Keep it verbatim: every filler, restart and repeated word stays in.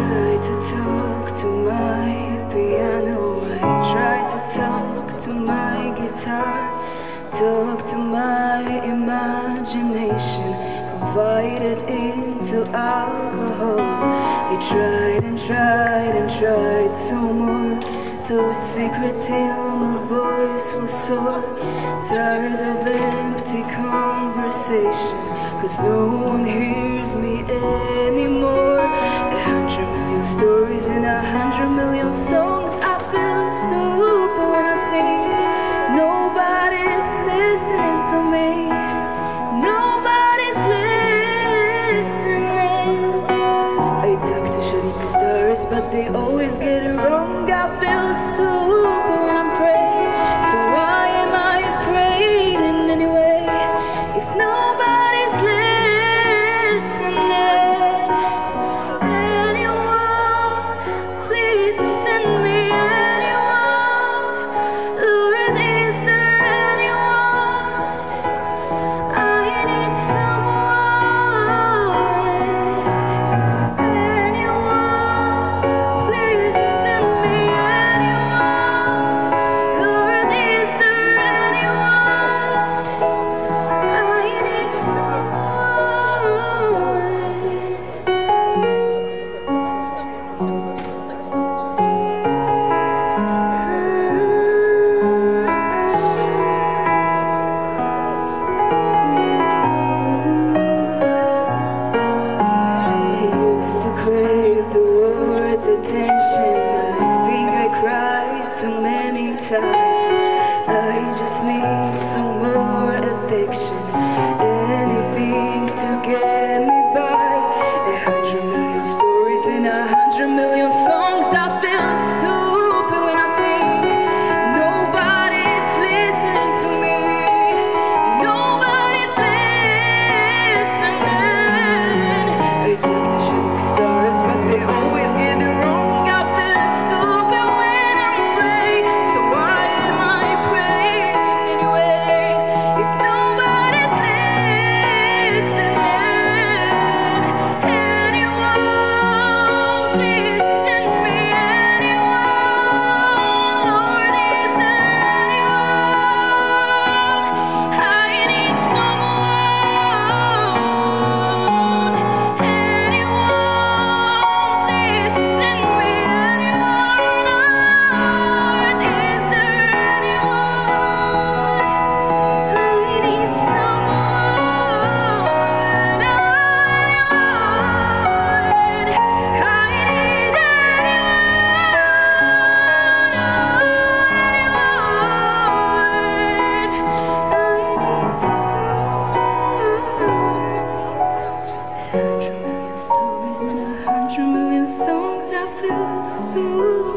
try to talk to my piano, I try to talk to my guitar, talk to my imagination, confide it into alcohol. I tried and tried and tried so more, told secret till my voice was soft. Tired of empty conversation, cause no one hears me anymore. A hundred million stories in a hundred million songs. I feel stupid when I sing. Nobody's listening to me. Nobody's listening. I talk to shooting stars, but they always get it wrong. I feel stupid when I'm praying. So why am I praying anyway? If nobody's listening, anyone, please send me anyone. Lord, is there anyone? I need someone. Anyone, please send me anyone. Lord, is there anyone? I need I used to crave the world's attention. I think I cried too many times. I just need some more affection, anything to get me by. A hundred million stories in a hundred million songs. I feel stupid when I sing. Nobody's listening to me. Nobody's listening. I talk to shooting stars, but they always get it wrong. I feel stupid when I'm praying. So why am I praying anyway? If nobody's listening, anyone, please send me anyone. Lord, is there anyone? I need someone. Anyone, please send me anyone. Lord, is there anyone? I need someone. Anyone, I need anyone. I need someone. A hundred million stories and a hundred million songs. I feel stupid.